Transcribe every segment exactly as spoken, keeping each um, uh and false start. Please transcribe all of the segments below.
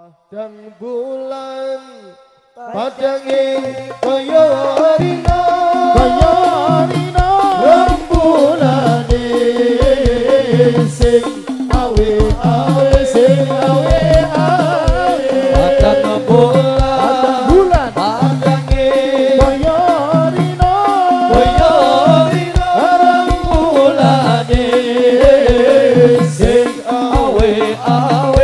dan bulan padange kaya rina kaya rina rembulane sing awe awe sing awe awe padang bulan padange kaya rina kaya rina rembulane sing awe awe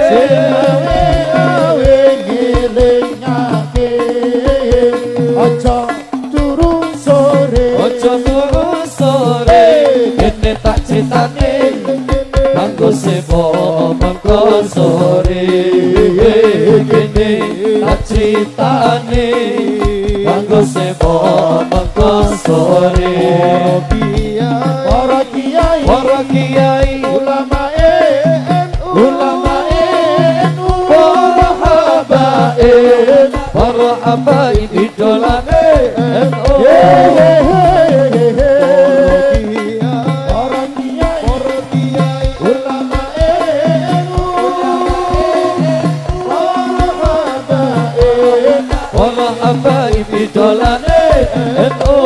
ojo turun sore ojo turun sore kene tak cetane mangko sebo mangko sore kene tak cetane mangko sebo mangko sore para kiai para kiai ulama nu ulama nu para habaib para habaib idolane N U orang kiai orang kiai ulama N U para habaib para habaib idolane N U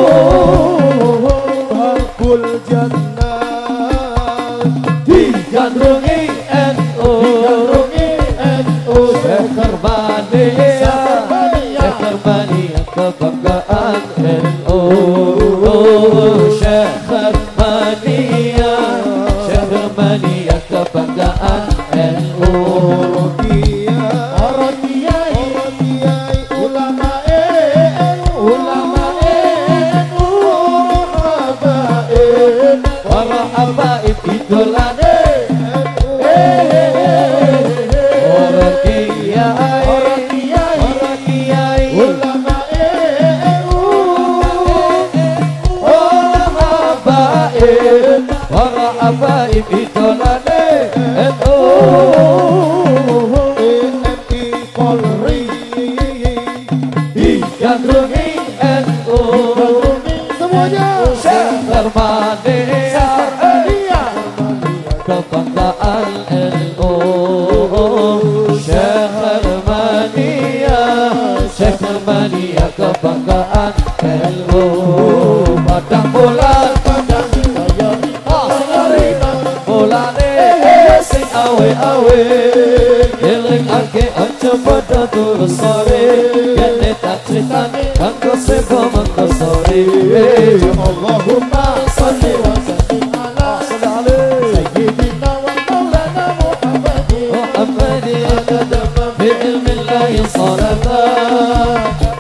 Babul Jannah digandrungi N U digandrungi N U Sekar Mania Mania kebanggaan N U Syekh Mania Syekh Mania kebanggaan N U para kiai ulama N U ulama N U habaib para habaib idolane para kiai para kiai ulama N U para habaib para habaib idolane N U N I Polri digandrungi N U semuanya Syekh Mania kebanggaan N U Syekh Mania Syekh Mania kebanggaan N U padang bulan padang kaya rina bulane sing awe awe eling ake aja padha turun sore kene tak critane kanggo sebo mangko sore Allahumma sholli wa sallim ala sayyidina wa maulana Muhammadin Muhammadin bi ilmi llahi salatan